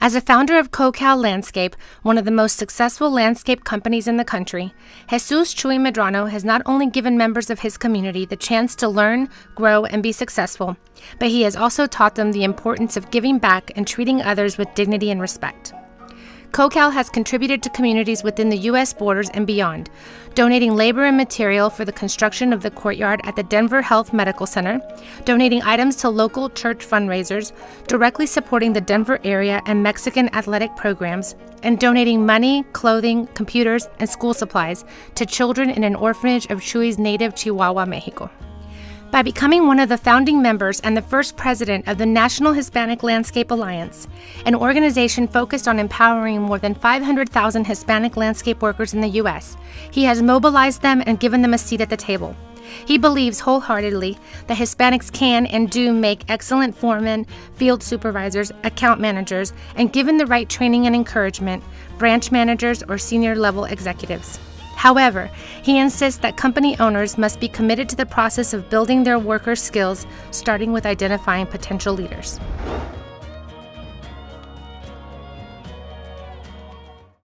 As a founder of CoCal Landscape, one of the most successful landscape companies in the country, Jesus Chuy Medrano has not only given members of his community the chance to learn, grow, and be successful, but he has also taught them the importance of giving back and treating others with dignity and respect. CoCal has contributed to communities within the U.S. borders and beyond, donating labor and material for the construction of the courtyard at the Denver Health Medical Center, donating items to local church fundraisers, directly supporting the Denver area and Mexican athletic programs, and donating money, clothing, computers, and school supplies to children in an orphanage of Chuy's native Chihuahua, Mexico. By becoming one of the founding members and the first president of the National Hispanic Landscape Alliance, an organization focused on empowering more than 500,000 Hispanic landscape workers in the U.S., he has mobilized them and given them a seat at the table. He believes wholeheartedly that Hispanics can and do make excellent foremen, field supervisors, account managers, and given the right training and encouragement, branch managers or senior level executives. However, he insists that company owners must be committed to the process of building their workers' skills, starting with identifying potential leaders.